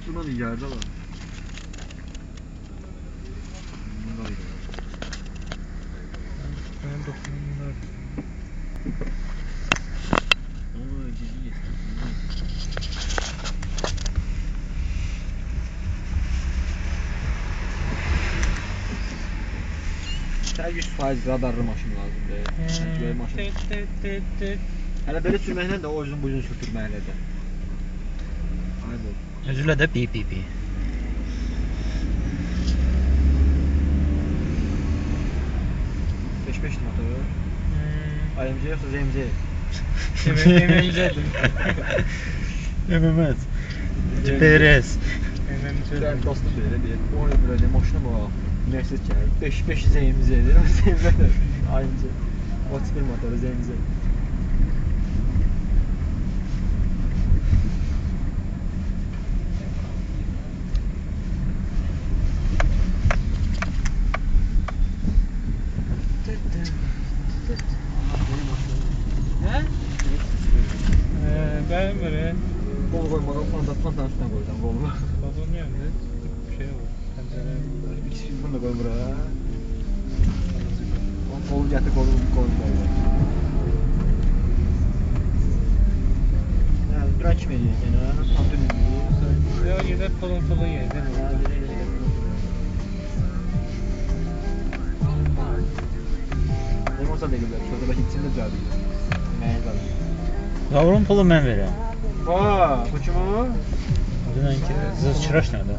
Şundan yerde var. Bunlar iyi. Ben dokunumlar. Oo, ciddi. Sen 100% radarlı maşın lazımdır. Böyle maşın. Hele böyle sürməklə də o uzun bu uzun sürtürməklə də. Ay bu. Özülə də bip bip. 5 motoru. AMG yoxsa ZMC? MMC'dir. MMS. PRS. Ben dostum böyle bir. O böyle maşına bak. Mercedes gəlir. 5 ZMC'dir. O ZMC AMG. 31 motoru ZMC. Ben böyle Kol koymadan pandanın üstüne koyacağım kolumu. balon yandı. Bir şey olur. Pencere. İkisi bunu da koy buraya. Kolu getir kolumu koyacağım. Yani duran kim ediyor yani? Tam dönüyor. Ya gider pılıntılı yedi. Ne olsa da güzel. Şurada belki içinde cevabı. Yavrum pulu mən verirəm. Aa, bu kim o? Dünənki zız çıraş nədir?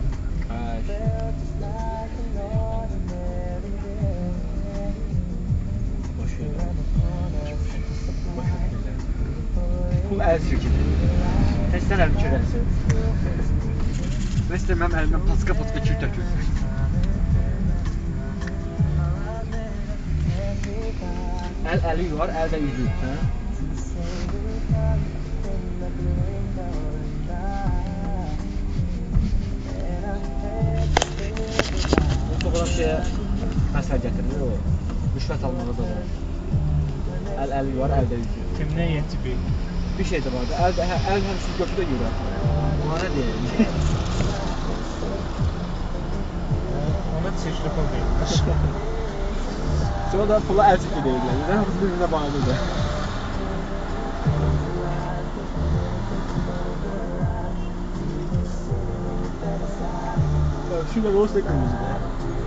Pul əl sürküdür. Təsdən əlini körəlsin. Və istəyəm həm əlimdən paska kür tökülsün. Əli var, əldə yüzü. Olan şeye məsəl gətirir o. Rüşvət almağı da var. Əli var, əldə yüzü. Kimdən yetibi? Bir şey də vardı. Əl həmsiz götü də yürür. Ona nə deyək? Ona çeşli pul deyilmiş. Sonra da pula əl çəkli deyirlər. Yəni hamısı bir-birinə bağlıdır. Şurada Rose da kırmızı.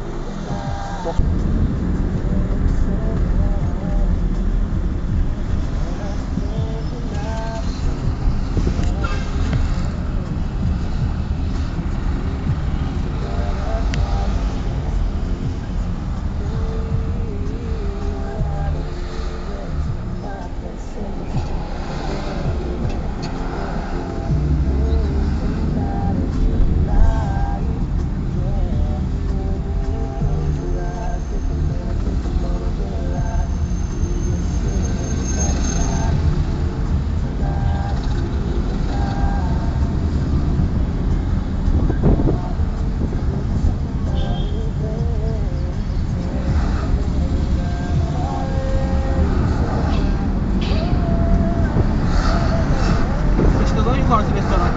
Yukarısı restoran.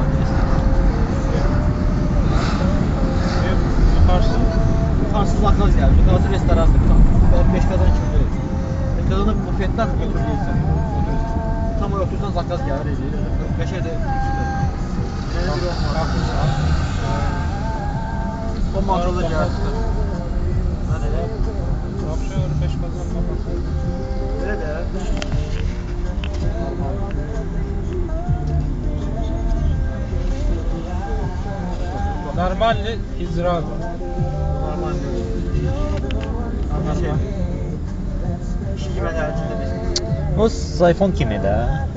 Yukarısı zakaz geldi. Yukarısı restoran. Beş kadar çıktı. Kadına bufetten götürüyorsun. Tam o otursan zakaz gelir. Beşe de o makroda geldi. Nerede? Akşam 5 kazan babası. Nerede? Normalde izra var. Normalde. Normal şey. İşi gibi enerjide biz. O zayfon kimi də?